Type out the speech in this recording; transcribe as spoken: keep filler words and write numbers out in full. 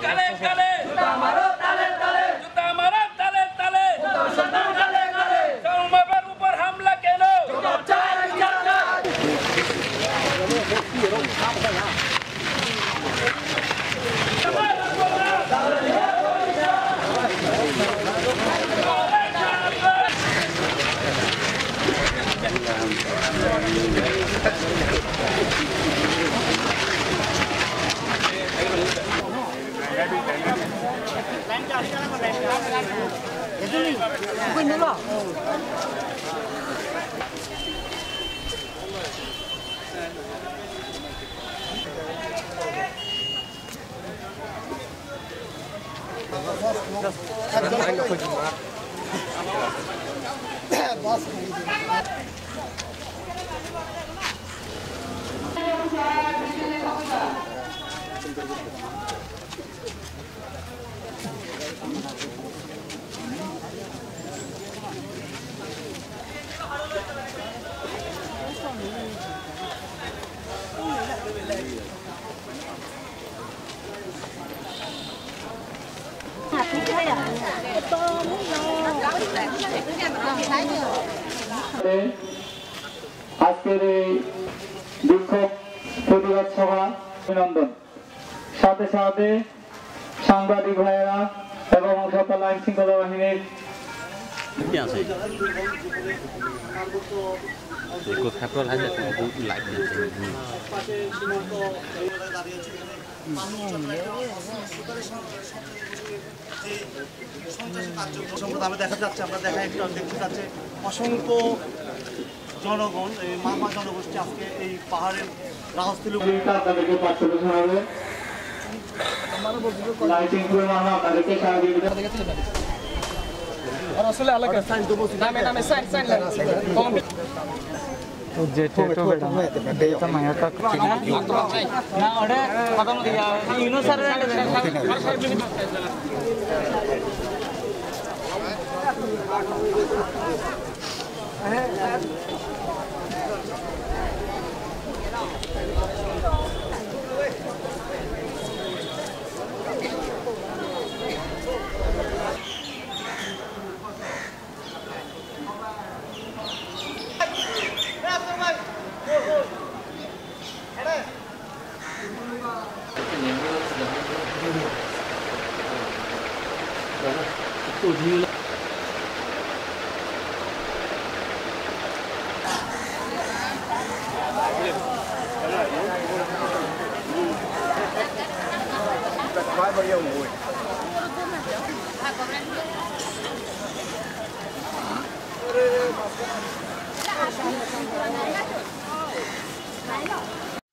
কালে কালে জুতা মারো তালে তালে জুতা মারো তালে তালে সন্তান কালে কালে জন্মের উপর হামলা কেন জবাব চাই বিচার চাই আজকের এই বিক্ষোভ প্রতিবাদ সভা অভিনন্দন সাথে সাথে সাংবাদিক ভাইয়েরা এবং সকল আইন শৃঙ্খলা বাহিনীর আমরা দেখা যাচ্ছে আমরা দেখা দেখতে যাচ্ছে অসংখ্য জনগণ এই মামা জনগোষ্ঠী আজকে এই পাহাড়ের রাজস্থলী bao nhiêu mùi